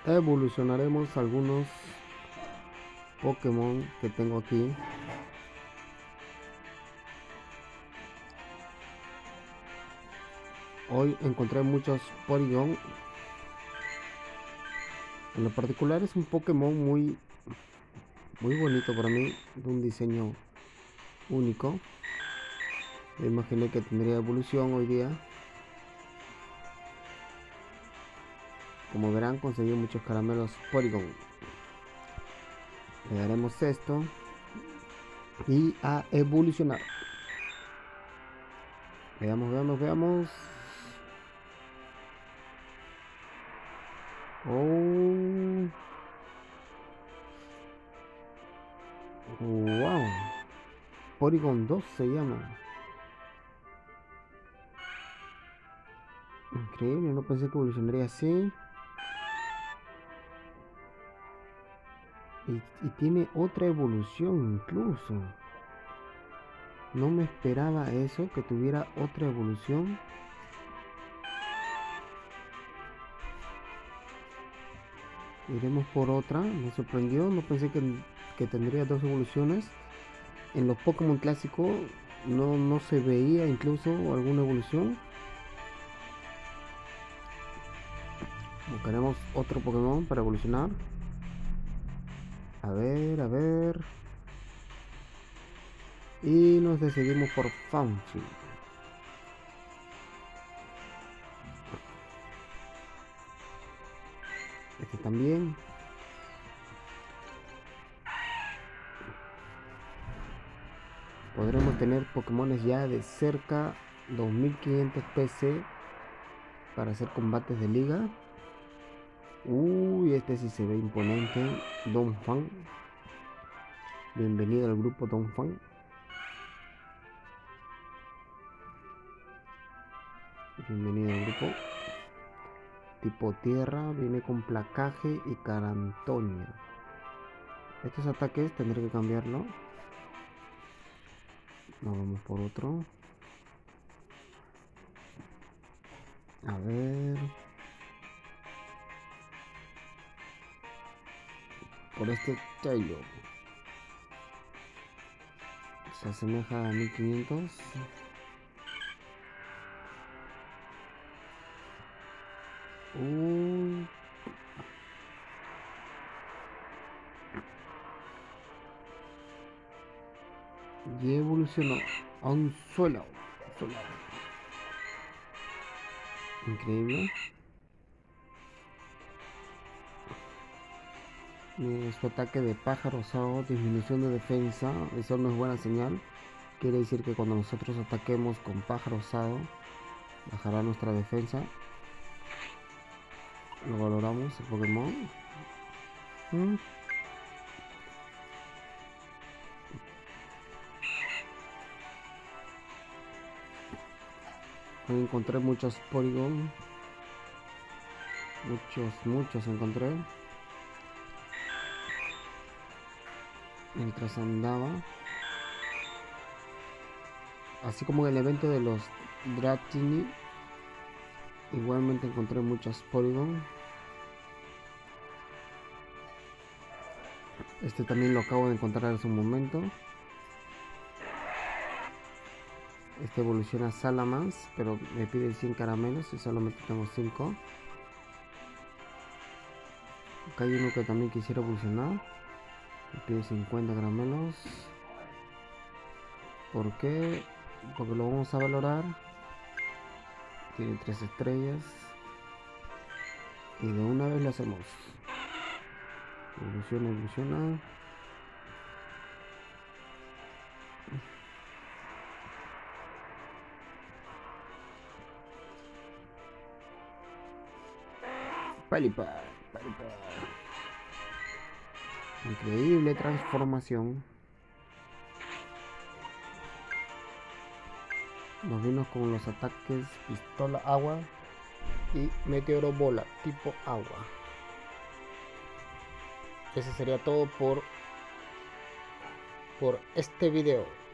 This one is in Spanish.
evolucionaremos algunos Pokémon que tengo aquí. Hoy encontré muchos Porygon. En lo particular es un Pokémon muy bonito para mí, de un diseño único. Me imaginé que tendría evolución hoy día. Como verán, conseguí muchos caramelos Porygon. Le daremos esto y a evolucionar. Veamos. Oh, wow. Porygon 2 se llama. Increíble, no pensé que evolucionaría así. Y tiene otra evolución incluso. No me esperaba eso, que tuviera otra evolución. Iremos por otra. Me sorprendió, no pensé que tendría dos evoluciones. En los Pokémon clásicos no se veía incluso alguna evolución. Buscaremos otro Pokémon para evolucionar. A ver. Y nos decidimos por Fanfi. Este también. Podremos tener Pokémones ya de cerca 2500 PC para hacer combates de liga. Uy, este sí se ve imponente. Donphan. Bienvenido al grupo Donphan. Bienvenido al grupo. Tipo tierra, viene con placaje y carantoña. Estos ataques tendré que cambiarlo. Nos vamos por otro. A ver. Por este Taylor. Se asemeja a 1500. Y evolucionó a un suelo. Increíble. Su ataque de pájaro rosado, disminución de defensa. Eso no es buena señal. Quiere decir que cuando nosotros ataquemos con pájaro rosado, bajará nuestra defensa. Lo valoramos el Pokémon. Encontré muchos Porygon. Muchos encontré. Mientras andaba. Así como en el evento de los Dratini. Igualmente encontré muchos Porygon. Este también lo acabo de encontrar hace un momento. Este evoluciona a Salamence, pero me pide 100 caramelos y solamente tengo 5. Acá hay uno que también quisiera evolucionar. Me pide 50 caramelos. ¿Por qué? Porque lo vamos a valorar. Tiene 3 estrellas. Y de una vez lo hacemos. Evoluciona. Pelipper. Increíble transformación. Nos vimos con los ataques pistola agua y meteoro bola tipo agua. Eso sería todo por este video.